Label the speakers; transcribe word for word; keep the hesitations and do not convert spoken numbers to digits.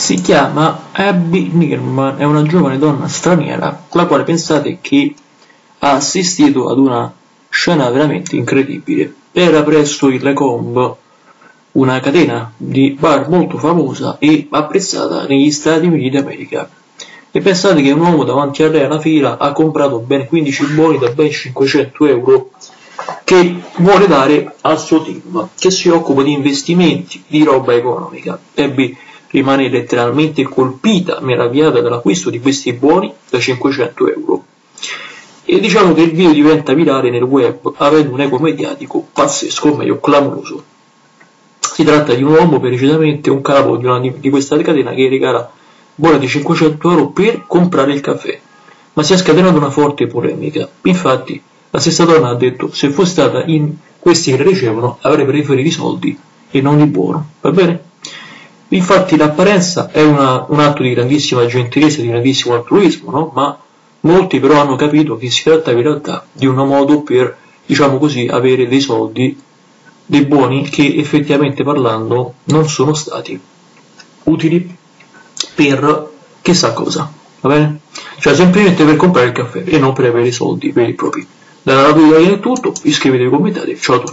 Speaker 1: Si chiama Abby Nirman, è una giovane donna straniera, la quale pensate che ha assistito ad una scena veramente incredibile. Era presso il Le Combe, una catena di bar molto famosa e apprezzata negli Stati Uniti d'America. E pensate che un uomo davanti a lei alla fila ha comprato ben quindici buoni da ben cinquecento euro che vuole dare al suo team, che si occupa di investimenti, di roba economica. Abby rimane letteralmente colpita, meravigliata dall'acquisto di questi buoni da cinquecento euro. E diciamo che il video diventa virale nel web, avendo un eco mediatico pazzesco, o meglio clamoroso. Si tratta di un uomo, precisamente un capo di, una, di questa catena, che regala buoni di cinquecento euro per comprare il caffè. Ma si è scatenata una forte polemica. Infatti la stessa donna ha detto: se fosse stata in questi che le ricevono avrei preferito i soldi e non il buono, va bene? Infatti l'apparenza è una, un atto di grandissima gentilezza, di grandissimo altruismo, no? Ma molti però hanno capito che si trattava in realtà di un modo per, diciamo così, avere dei soldi, dei buoni che effettivamente parlando non sono stati utili per chissà cosa, va bene? Cioè semplicemente per comprare il caffè e non per avere i soldi veri e propri. Dalla Natura è tutto, iscrivetevi, commentate, ciao a tutti.